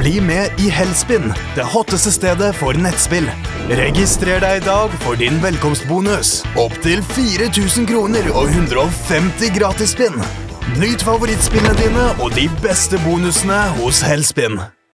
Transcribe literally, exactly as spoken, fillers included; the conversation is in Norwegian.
Bli med i Hellspinn, det hotteste stedet for nettspill. Registrer deg i dag for din velkomstbonus. Opp til fire tusen kroner og hundre og femti gratis spinn. Nyt favorittspillene dine og de beste bonusene hos Hellspinn.